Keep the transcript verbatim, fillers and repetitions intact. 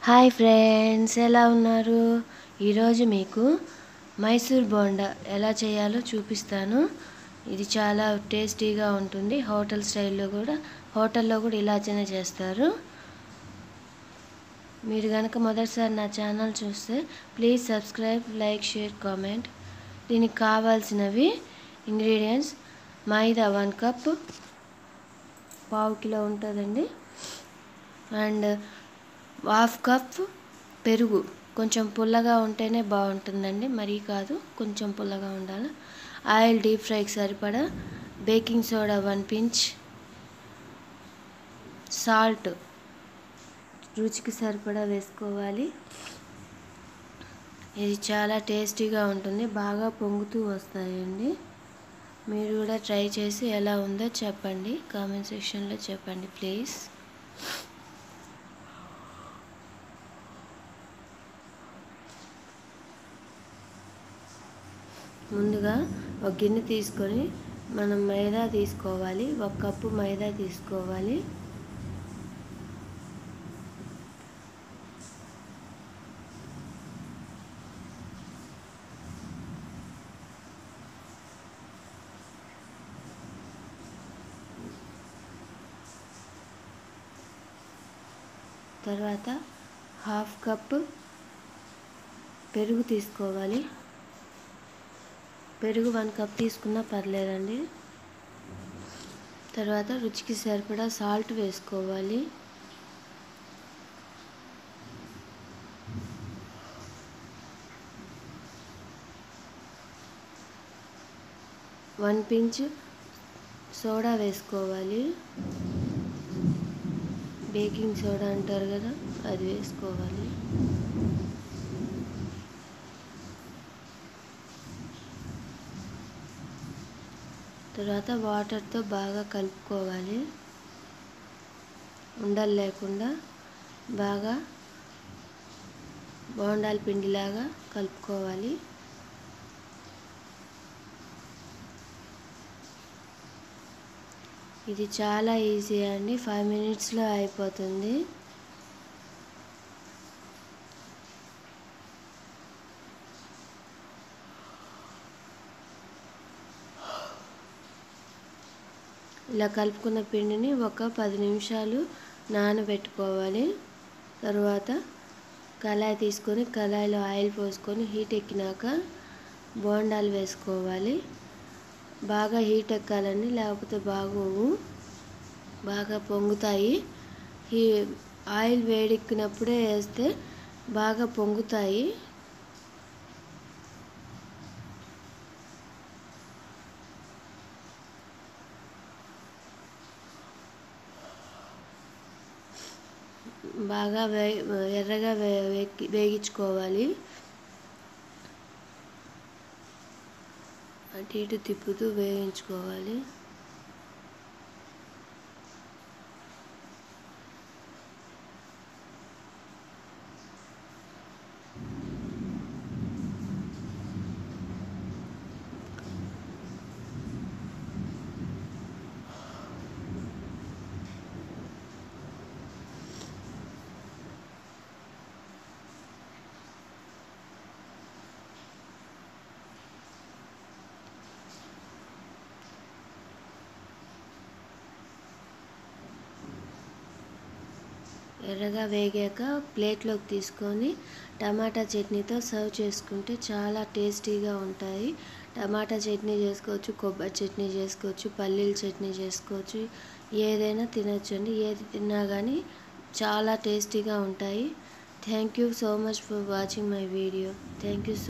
Hi friends, ఎలా ఉన్నారు? ఈరోజు మీకు మైసూర్ బోండా ఎలా చేయాలో చూపిస్తాను. ఇది చాలా టేస్టీగా ఉంటుంది. హోటల్ స్టైల్లో కూడా హోటల్లో కూడా ఇలానే చేస్తారు. మీరు కనుక మొదటిసారి నా ఛానల్ చూస్తే please subscribe, like, share, comment. దీనికి కావాల్సినవి ఇంగ్రీడియంట్స్: మైదా వన్ కప్, పావు కిలో ఉంటుందండి. అండ్ హాఫ్ కప్ పెరుగు, కొంచెం పుల్లగా ఉంటేనే బాగుంటుందండి, మరీ కాదు, కొంచెం పుల్లగా ఉండాలి. ఆయిల్ డీప్ ఫ్రైకి సరిపడా, baking soda one pinch, salt రుచికి సరిపడా వేసుకోవాలి. ఇది చాలా టేస్టీగా ఉంటుంది, బాగా పొంగుతూ వస్తాయండి. మీరు కూడా ట్రై చేసి ఎలా ఉందో చెప్పండి, కామెంట్ సెక్షన్లో చెప్పండి ప్లీజ్. ముందుగా ఒక గిన్నె తీసుకొని మనం మైదా తీసుకోవాలి. ఒక కప్పు మైదా తీసుకోవాలి. తర్వాత హాఫ్ కప్ పెరుగు తీసుకోవాలి. పెరుగు వన్ కప్ తీసుకున్నా పర్లేదండి. తర్వాత రుచికి సరిపడా సాల్ట్ వేసుకోవాలి. వన్ పించ్ సోడా వేసుకోవాలి. బేకింగ్ సోడా అంటారు కదా, అది వేసుకోవాలి. తర్వాత వాటర్తో బాగా కలుపుకోవాలి. ఉండలు లేకుండా బాగా బోండాల పిండిలాగా కలుపుకోవాలి. ఇది చాలా ఈజీ అండి, ఫైవ్ మినిట్స్లో అయిపోతుంది. ఇలా కలుపుకున్న పిండిని ఒక పది నిమిషాలు నానబెట్టుకోవాలి. తర్వాత కళాయి తీసుకొని కళాయిలో ఆయిల్ పోసుకొని హీట్ ఎక్కినాక బోండాలు వేసుకోవాలి. బాగా హీట్ ఎక్కాలండి, లేకపోతే బాగోవు, బాగా పొంగుతాయి. ఈ ఆయిల్ వేడెక్కినప్పుడే వేస్తే బాగా పొంగుతాయి. బాగా వే ఎర్రగా వే వేగించుకోవాలి. అటు ఇటు తిప్పుతూ వేయించుకోవాలి. ఎర్రగా వేగాక ప్లేట్లోకి తీసుకొని టమాటా చట్నీతో సర్వ్ చేసుకుంటే చాలా టేస్టీగా ఉంటాయి. టమాటా చట్నీ చేసుకోవచ్చు, కొబ్బరి చట్నీ చేసుకోవచ్చు, పల్లీల చట్నీ చేసుకోవచ్చు, ఏదైనా తినొచ్చండి. ఏది తిన్నా కానీ చాలా టేస్టీగా ఉంటాయి. Thank you so much for watching my video. Thank you.